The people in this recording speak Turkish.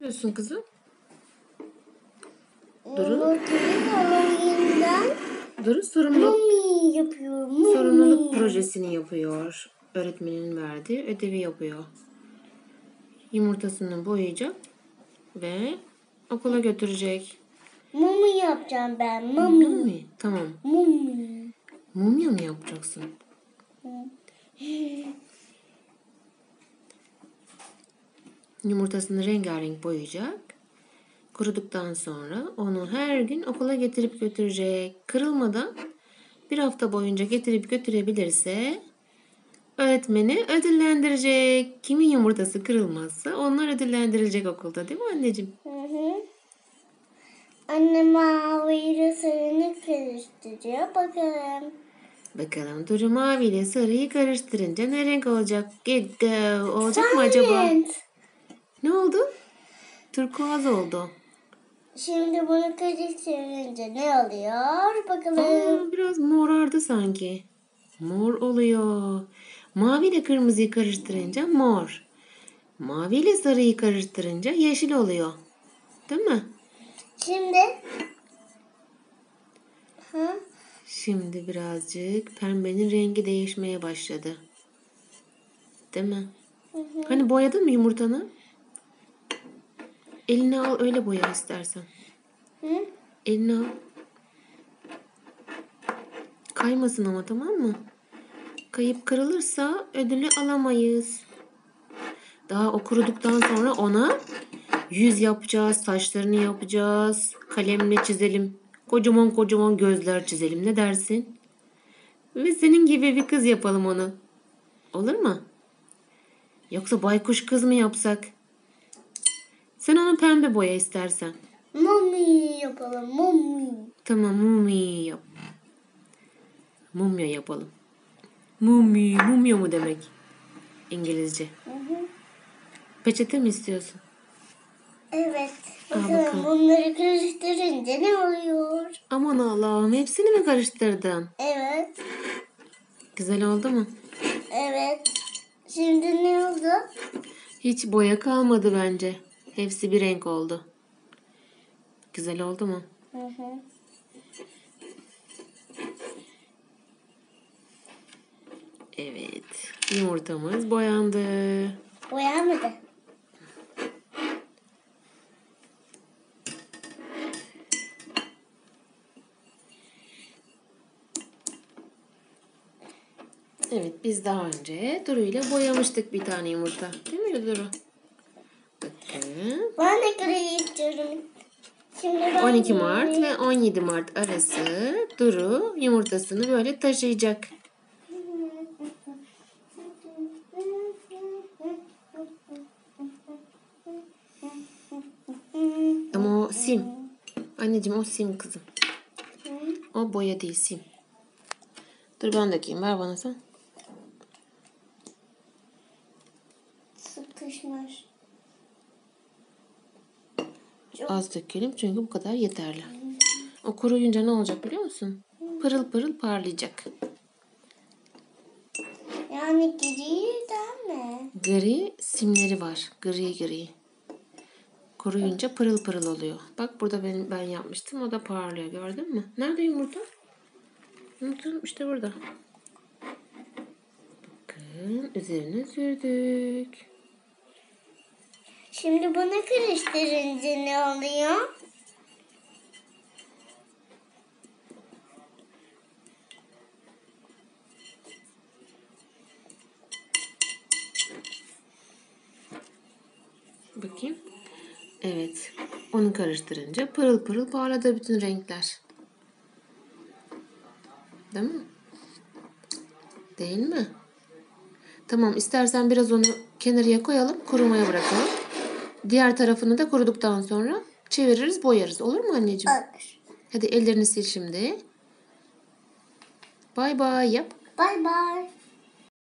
yapıyorsun kızım? Duru sorumluluk yapıyor. sorumluluk projesini yapıyor. Öğretmenin verdiği ödevi yapıyor. Yumurtasını boyayacak ve okula götürecek. Mumya yapacağım ben. Mumya. Tamam. Mumya. Mumya mı yapacaksın? Yumurtasını rengarenk boyayacak. Kuruduktan sonra onu her gün okula getirip götürecek. Kırılmadan bir hafta boyunca getirip götürebilirse öğretmeni ödüllendirecek. Kimin yumurtası kırılmazsa onlar ödüllendirilecek okulda, değil mi anneciğim? Anne maviyle sarını karıştırıyor. Bakalım Duru mavi ile sarıyı karıştırınca ne renk olacak? Olacak mı acaba? Ne oldu? Turkuaz oldu. Şimdi bunu karıştırınca ne oluyor? Bakalım. Biraz morardı sanki. Mor oluyor. Mavi ile kırmızıyı karıştırınca mor. Mavi ile sarıyı karıştırınca yeşil oluyor. Değil mi? Şimdi birazcık pembenin rengi değişmeye başladı. Değil mi? Hani boyadın mı yumurtanı? Eline al, öyle boya istersen. Eline al. Kaymasın ama, tamam mı? Kayıp kırılırsa ödülü alamayız. Daha o kuruduktan sonra ona yüz yapacağız, saçlarını yapacağız. Kalemle çizelim. Kocaman kocaman gözler çizelim. Ne dersin? Ve senin gibi bir kız yapalım onu. Olur mu? Yoksa baykuş kız mı yapsak? Sen onu pembe boya istersen. Mumya yapalım. Mumya. Tamam, mumya yap. Mumya yapalım. Mumya mu demek? İngilizce. Peçete mi istiyorsun? Evet. Bakalım. Bakalım bunları karıştırınca ne oluyor? Aman Allah'ım, hepsini mi karıştırdın? Evet. Güzel oldu mu? Evet. Şimdi ne oldu? Hiç boya kalmadı bence. Hepsi bir renk oldu. Güzel oldu mu? Evet. Yumurtamız boyandı. Boyanmadı. Evet, biz daha önce Duru ile boyamıştık bir tane yumurta. Değil mi Duru? Bakın. Ben de gri istiyorum. Şimdi 12 Mart ve 17 Mart arası Duru yumurtasını böyle taşıyacak. Ama o sim. Anneciğim, o sim kızım. O boya değil, sim. Dur ben dökeyim. Ver bana sen. Sıkışmış. Az dökelim çünkü bu kadar yeterli. O kuruyunca ne olacak biliyor musun? Pırıl pırıl parlayacak. Yani griden mi? Gri simleri var. Gri. Kuruyunca pırıl pırıl oluyor. Bak burada ben yapmıştım. O da parlıyor. Gördün mü? Nerede yumurta? Yumurta işte burada. Bakın üzerine sürdük. Şimdi bunu karıştırınca ne oluyor? Bakayım. Evet. Onu karıştırınca pırıl pırıl parladı bütün renkler. Değil mi? Değil mi? Tamam, istersen biraz onu kenarıya koyalım, kurumaya bırakalım. Diğer tarafını da kuruduktan sonra çeviririz, boyarız. Olur mu anneciğim? Olur. Hadi ellerini sil şimdi. Bay bay yap. Bay bay.